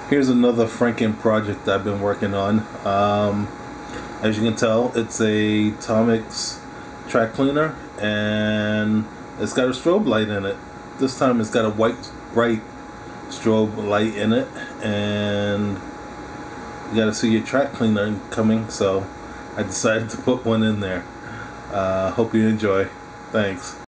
Here's another Franken project I've been working on. As you can tell, it's a Tomix track cleaner, and it's got a strobe light in it. This time it's got a white bright strobe light in it, and you gotta see your track cleaner coming, so I decided to put one in there. Hope you enjoy. Thanks.